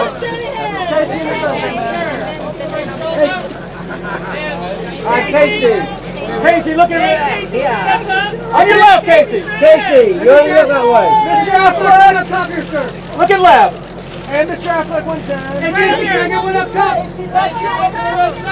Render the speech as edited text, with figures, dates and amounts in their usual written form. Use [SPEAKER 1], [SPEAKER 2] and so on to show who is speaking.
[SPEAKER 1] Casey in the sunshine, man.
[SPEAKER 2] All right, Casey.
[SPEAKER 3] Casey, look at me.
[SPEAKER 2] Yeah.
[SPEAKER 3] On your left, Casey.
[SPEAKER 2] Casey, you're that way.
[SPEAKER 1] Mr. Affleck, up top here, sir.
[SPEAKER 3] Look at left.
[SPEAKER 1] And Mr. Affleck, one time.
[SPEAKER 4] Hey, Casey, can I get one up top?